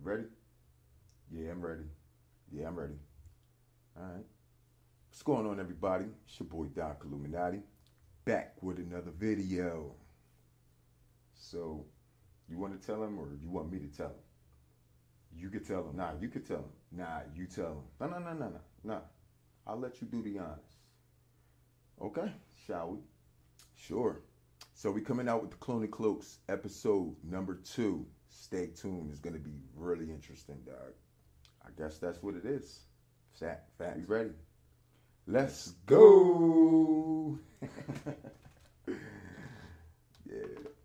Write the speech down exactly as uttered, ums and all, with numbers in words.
ready? Yeah, I'm ready. Yeah, I'm ready. All right. What's going on, everybody? It's your boy, Doc Illuminati, back with another video. So, you want to tell him or you want me to tell him? You could tell him. Nah, you could tell him. Nah, you tell him. No, no, no, no, no. Nah. I'll let you do the honors. Okay, shall we? Sure. So we coming out with the Clone Cloaks episode number two. Stay tuned. It's going to be really interesting, dog. I guess that's what it is. Fat, fat, you ready? Let's go. Yeah.